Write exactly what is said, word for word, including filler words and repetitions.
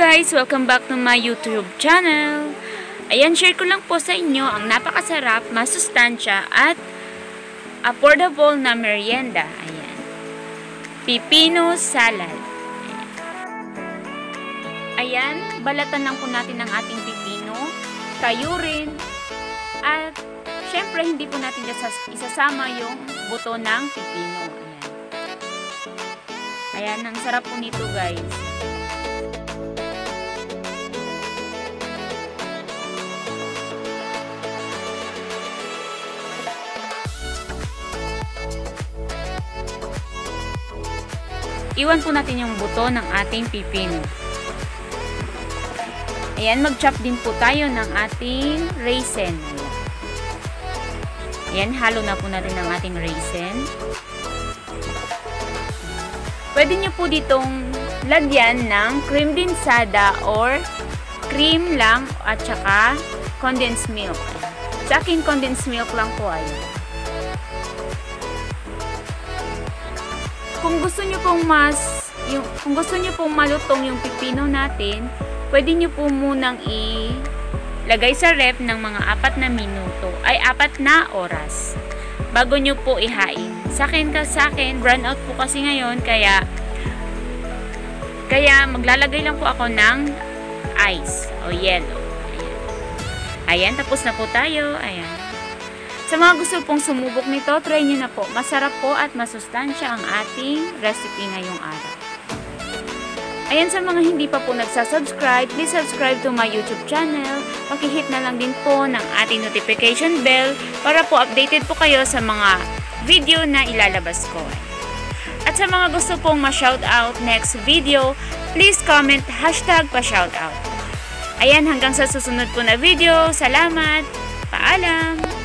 guys! Welcome back to my YouTube channel. Ayan, share ko lang po sa inyo ang napakasarap, masustansya at affordable na merienda. Ayan. Pipino salad. Ayan. Ayan, balatan lang po natin ang ating pipino, kayurin, at syempre hindi po natin isasama yung buto ng pipino. Ayan. Ayan, ang sarap po nito guys. Iwan po natin yung buto ng ating pipino. Ayan, mag-chop din po tayo ng ating raisen. Ayan, halo na po natin ang ating raisen. Pwede nyo po ditong lagyan ng kremdensada or cream lang at saka condensed milk. Sa akin, condensed milk lang po ayan. Kung gusto niyo pong mas yung kung gusto niyo pong malutong yung pipino natin, pwede niyo po munang ilagay sa ref ng mga apat na minuto, ay apat na oras bago niyo po ihain. Sa akin ka sa akin, brown out po kasi ngayon kaya kaya maglalagay lang po ako ng ice o yellow. Ayan. Ayan, tapos na po tayo. Ayan. Sa mga gusto pong sumubok nito, try nyo na po. Masarap po at masustansya ang ating recipe ngayong araw. Ayan, sa mga hindi pa po nagsasubscribe, please subscribe to my YouTube channel. Pakihit na lang din po ng ating notification bell para po updated po kayo sa mga video na ilalabas ko. At sa mga gusto pong ma-shoutout next video, please comment hashtag pa-shoutout. Ayan, hanggang sa susunod po na video. Salamat! Paalam!